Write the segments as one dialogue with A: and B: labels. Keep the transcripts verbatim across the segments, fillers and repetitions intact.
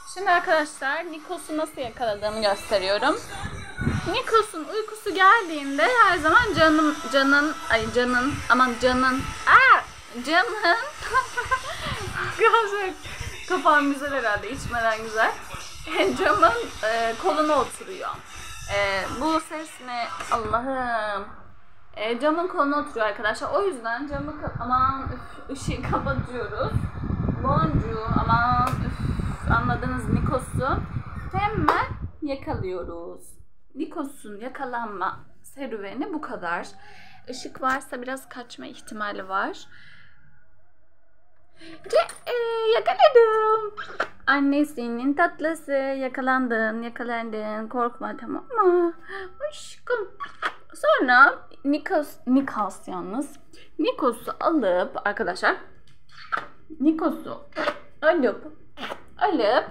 A: Şimdi arkadaşlar Nikos'u nasıl yakaladığımı gösteriyorum. Nikos'un uykusu geldiğinde her zaman canım canın ay canın aman canın aa canın Birazcık kafam güzel herhalde, içmeden güzel. Camın e, koluna oturuyor. E, bu ses ne Allah'ım. E, camın koluna oturuyor arkadaşlar. O yüzden camı aman üf, ışığı kapatıyoruz. Boncuğu aman üf, anladınız, Nikos'u hemen yakalıyoruz. Nikos'un yakalanma serüveni bu kadar. Işık varsa biraz kaçma ihtimali var. Ce e, yakaladım. Annesinin tatlısı, yakalandın, yakalandın, korkma, tamam mı? Aşkım. Sonra Nikos, Nikos yalnız. Nikos'u alıp arkadaşlar, Nikos'u alıp alıp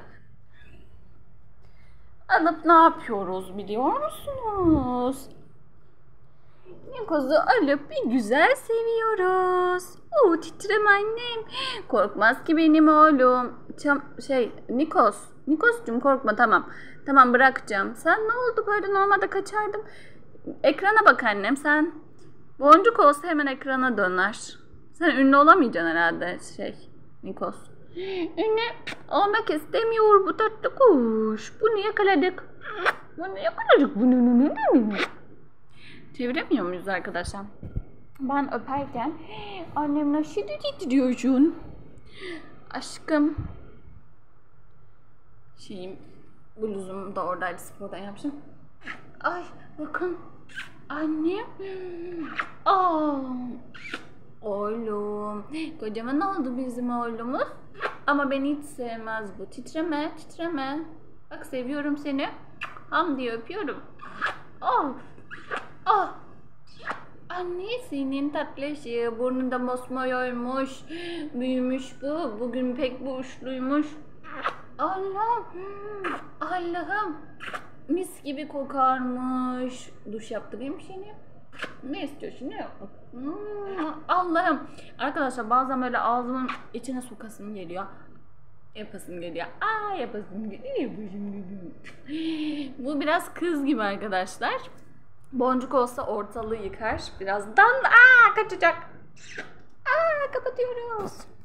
A: alıp ne yapıyoruz biliyor musunuz? Nikos'u alıp bir güzel seviyoruz. Oo, titreme annem. Korkmaz ki benim oğlum. Çam, şey Nikos. Nikos'cum korkma, tamam. Tamam, bırakacağım. Sen ne oldu böyle, normalde kaçardım. Ekrana bak annem sen. Boncuk olsa hemen ekrana döner. Sen ünlü olamayacaksın herhalde şey Nikos. Ünlü olmak istemiyor bu tatlı kuş. Bunu yakaladık. Bunu yakaladık. Bunu çeviremiyor muyuz arkadaşlar? Ben öperken annem nasıl titriyorsun? Aşkım. Şeyim, bluzum da oradaydı, spordan yapmışım. Ay bakın. Annem. Aa. Oğlum. Kocaman oldu bizim oğlumuz. Ama beni hiç sevmez bu. Titreme, titreme. Bak seviyorum seni. Ham diye öpüyorum. Oh. Oh. Annesinin tatlışığı, burnunda mosmor olmuş, büyümüş bu, bugün pek bu uçluymuş. Allah'ım, Allah'ım, mis gibi kokarmış. Duş yaptırayım seni. Ne istiyorsun, ne yapmak? Hmm, Allah'ım. Arkadaşlar bazen böyle ağzımın içine sokasım geliyor. Yapasım geliyor. Aa yapasım geliyor. Yapasım geliyor. Bu biraz kız gibi arkadaşlar. Boncuk olsa ortalığı yıkar. Birazdan aa kaçacak. Aa kapatıyoruz.